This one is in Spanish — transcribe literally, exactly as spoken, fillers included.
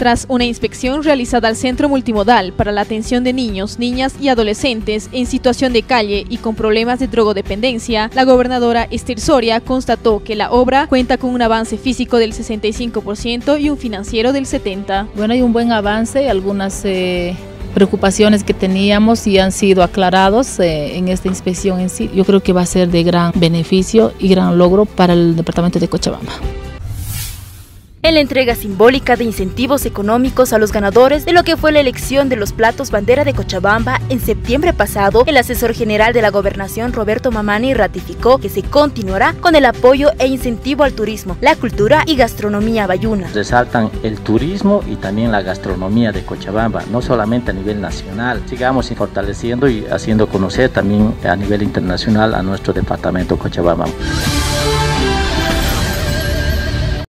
Tras una inspección realizada al Centro Multimodal para la atención de niños, niñas y adolescentes en situación de calle y con problemas de drogodependencia, la gobernadora Esther Soria constató que la obra cuenta con un avance físico del sesenta y cinco por ciento y un financiero del setenta por ciento. Bueno, hay un buen avance, algunas eh, preocupaciones que teníamos y han sido aclarados eh, en esta inspección en sí. Yo creo que va a ser de gran beneficio y gran logro para el departamento de Cochabamba. En la entrega simbólica de incentivos económicos a los ganadores de lo que fue la elección de los platos bandera de Cochabamba en septiembre pasado, el asesor general de la Gobernación, Roberto Mamani, ratificó que se continuará con el apoyo e incentivo al turismo, la cultura y gastronomía bayuna. Resaltan el turismo y también la gastronomía de Cochabamba, no solamente a nivel nacional, sigamos fortaleciendo y haciendo conocer también a nivel internacional a nuestro departamento Cochabamba.